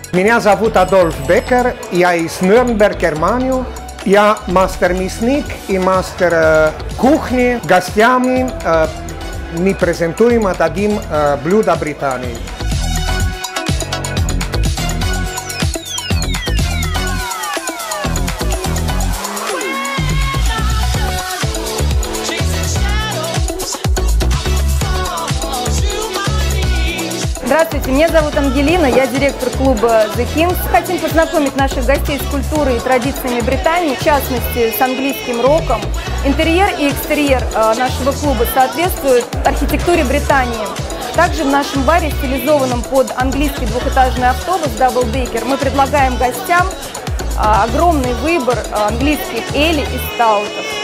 Меня зовут Адольф Бекер, я из Нюрнберг, Германия. Я мастер-мясник и мастер кухни. Гостями мы презентуем и дадим блюда Британии. Здравствуйте, меня зовут Ангелина, я директор клуба The Kings. Хотим познакомить наших гостей с культурой и традициями Британии, в частности, с английским роком. Интерьер и экстерьер нашего клуба соответствуют архитектуре Британии. Также в нашем баре, стилизованном под английский двухэтажный автобус Double Decker, мы предлагаем гостям огромный выбор английских эли и стаутов.